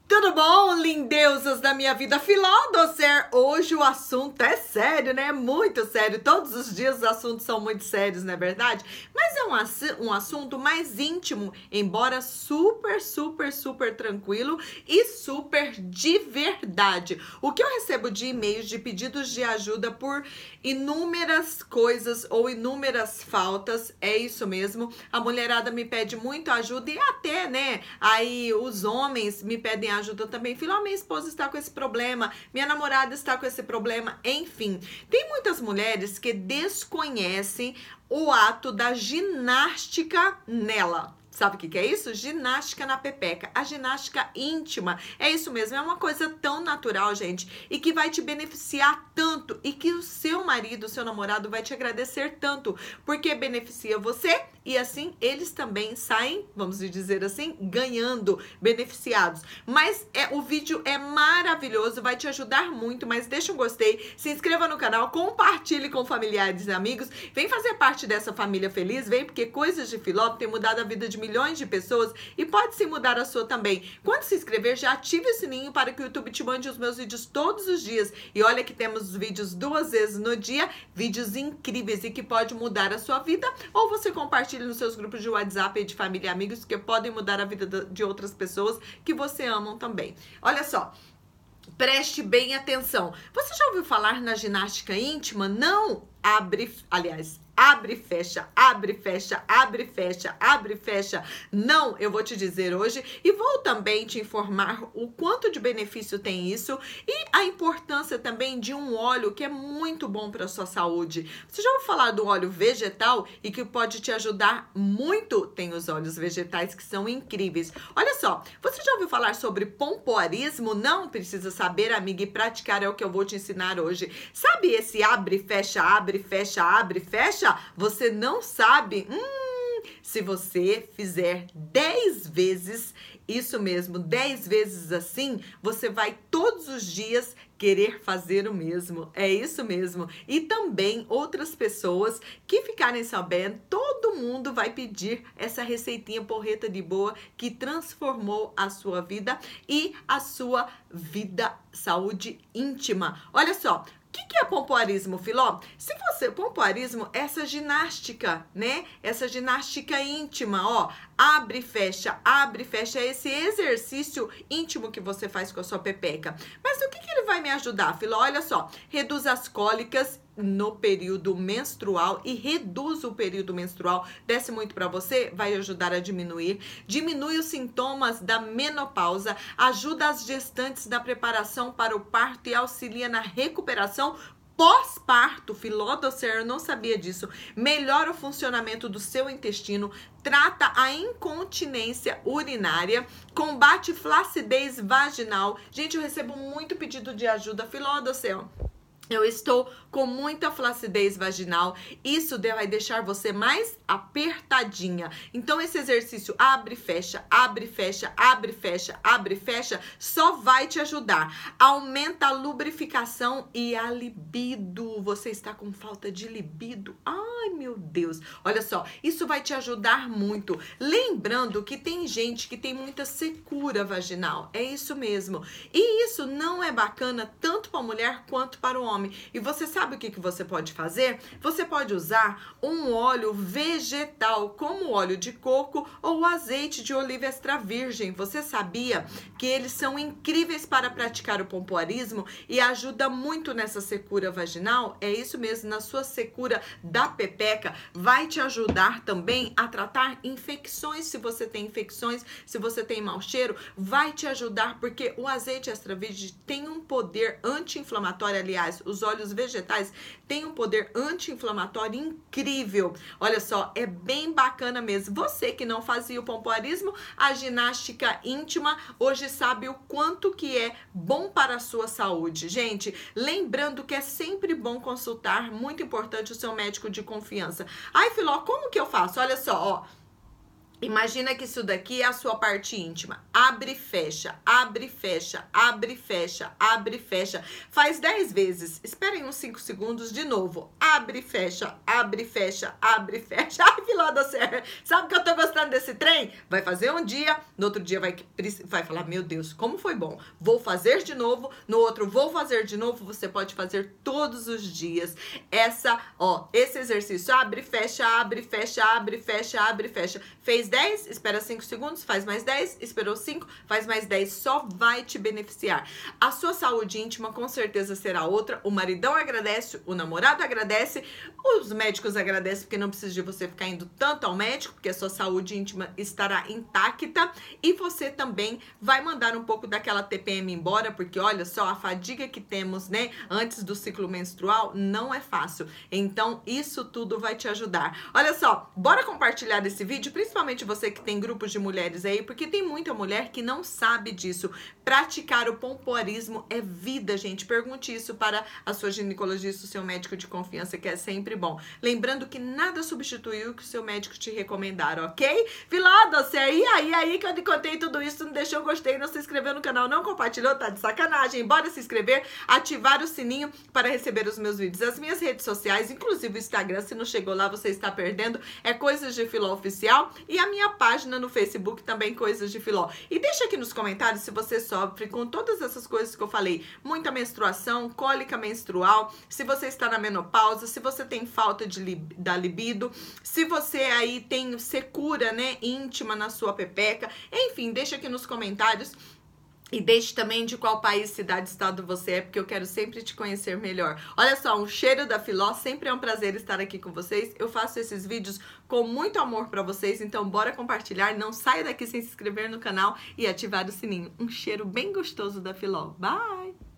Tudo bom, lindeusas da minha vida? Filó Docer, hoje o assunto é sério, né? Muito sério. Todos os dias os assuntos são muito sérios, não é verdade? Mas é um assunto mais íntimo, embora super tranquilo e super de verdade. O que eu recebo de e-mails, de pedidos de ajuda por inúmeras coisas ou inúmeras faltas, é isso mesmo. A mulherada me pede muito ajuda e até, né? Aí os homens me pedem ajuda também. Filó, minha esposa está com esse problema, minha namorada está com esse problema, enfim. Tem muitas mulheres que desconhecem o ato da ginástica nela. Sabe o que é isso? Ginástica na pepeca, a ginástica íntima. É isso mesmo, é uma coisa tão natural, gente, e que vai te beneficiar tanto, e que o seu marido, o seu namorado vai te agradecer tanto, porque beneficia você e assim eles também saem, vamos dizer assim, ganhando, beneficiados. Mas o vídeo é maravilhoso, vai te ajudar muito, mas deixa um gostei, se inscreva no canal, compartilhe com familiares e amigos, vem fazer parte dessa família feliz, vem, porque coisas de Filó tem mudado a vida de milhões de pessoas e pode sim mudar a sua também. Quando se inscrever, já ative o sininho para que o YouTube te mande os meus vídeos todos os dias. E olha que temos vídeos 2 vezes no dia, vídeos incríveis e que pode mudar a sua vida, ou você compartilha nos seus grupos de WhatsApp e de família e amigos que podem mudar a vida de outras pessoas que você ama também. Olha só. Preste bem atenção. Você já ouviu falar na ginástica íntima? Não abre, aliás, abre, fecha, abre, fecha, abre, fecha, abre, fecha. Não, eu vou te dizer hoje e vou também te informar o quanto de benefício tem isso e a importância também de um óleo que é muito bom para a sua saúde. Você já ouviu falar do óleo vegetal e que pode te ajudar muito? Tem os óleos vegetais que são incríveis. Olha só, você já ouviu falar sobre pompoarismo? Não precisa saber, amiga, e praticar é o que eu vou te ensinar hoje. Sabe esse abre, fecha, abre, fecha, abre, fecha? Você não sabe? Se você fizer 10 vezes, isso mesmo, 10 vezes assim, você vai todos os dias querer fazer o mesmo. É isso mesmo. E também outras pessoas que ficarem sabendo, todo mundo vai pedir essa receitinha porreta de boa que transformou a sua vida e a sua vida, saúde íntima. Olha só. O que é pompoarismo, Filó? Se você, pompoarismo é essa ginástica, né? Essa ginástica íntima, ó. Abre, fecha, é esse exercício íntimo que você faz com a sua pepeca. Mas o que ele vai me ajudar, Filó? Olha só, reduz as cólicas no período menstrual e reduz o período menstrual, desce muito para você, vai ajudar a diminuir, diminui os sintomas da menopausa, ajuda as gestantes na preparação para o parto e auxilia na recuperação pós-parto. Filó Docer, eu não sabia disso. Melhora o funcionamento do seu intestino, trata a incontinência urinária, combate flacidez vaginal. Gente, eu recebo muito pedido de ajuda. Filó Docer, eu estou com muita flacidez vaginal, isso vai deixar você mais apertadinha. Então esse exercício abre, fecha, abre, fecha, abre, fecha, abre, fecha, só vai te ajudar. Aumenta a lubrificação e a libido. Você está com falta de libido? Ai, meu Deus. Olha só, isso vai te ajudar muito. Lembrando que tem gente que tem muita secura vaginal. É isso mesmo. E isso não é bacana tanto para a mulher quanto para o homem. E você sabe o que você pode fazer? Você pode usar um óleo vegetal, como o óleo de coco ou o azeite de oliva extra virgem. Você sabia que eles são incríveis para praticar o pompoarismo e ajuda muito nessa secura vaginal? É isso mesmo, na sua secura da pepeca, vai te ajudar também a tratar infecções, se você tem infecções, se você tem mau cheiro, vai te ajudar, porque o azeite extra virgem tem um poder anti-inflamatório, aliás, os óleos vegetais têm um poder anti-inflamatório incrível. Olha só, é bem bacana mesmo. Você que não fazia o pompoarismo, a ginástica íntima, hoje sabe o quanto que é bom para a sua saúde. Gente, lembrando que é sempre bom consultar, muito importante, o seu médico de confiança. Ai, Filó, como que eu faço? Olha só, ó. Imagina que isso daqui é a sua parte íntima. Abre e fecha, abre e fecha, abre e fecha, abre e fecha. Faz 10 vezes. Esperem uns 5 segundos de novo. Abre e fecha, abre e fecha, abre e fecha. Ai, Filó da Serra, sabe que eu tô gostando desse trem? Vai fazer um dia, no outro dia vai falar, meu Deus, como foi bom. Vou fazer de novo, no outro vou fazer de novo. Você pode fazer todos os dias. Esse exercício. Abre e fecha, abre e fecha, abre e fecha, abre e fecha. Fez 10, espera 5 segundos, faz mais 10, esperou 5, faz mais 10, só vai te beneficiar. A sua saúde íntima com certeza será outra, o maridão agradece, o namorado agradece, os médicos agradecem porque não precisa de você ficar indo tanto ao médico, porque a sua saúde íntima estará intacta e você também vai mandar um pouco daquela TPM embora, porque olha só, a fadiga que temos, né, antes do ciclo menstrual não é fácil, então isso tudo vai te ajudar. Olha só, bora compartilhar esse vídeo, principalmente você que tem grupos de mulheres aí, porque tem muita mulher que não sabe disso. Praticar o pompoarismo é vida, gente. Pergunte isso para a sua ginecologista, o seu médico de confiança, que é sempre bom. Lembrando que nada substitui o que o seu médico te recomendar, ok? Filó Docer, e aí que eu te contei tudo isso, não deixou gostei, não se inscreveu no canal, não compartilhou, tá de sacanagem. Bora se inscrever, ativar o sininho para receber os meus vídeos. As minhas redes sociais, inclusive o Instagram, se não chegou lá, você está perdendo, é Coisas de Filó Oficial, e a minha página no Facebook também, Coisas de Filó. E deixa aqui nos comentários se você sofre com todas essas coisas que eu falei, muita menstruação, cólica menstrual, se você está na menopausa, se você tem falta da libido, se você aí tem secura, né, íntima na sua pepeca, enfim, deixa aqui nos comentários. E deixe também de qual país, cidade, estado você é, porque eu quero sempre te conhecer melhor. Olha só, um cheiro da Filó, sempre é um prazer estar aqui com vocês. Eu faço esses vídeos com muito amor pra vocês, então bora compartilhar. Não saia daqui sem se inscrever no canal e ativar o sininho. Um cheiro bem gostoso da Filó. Bye!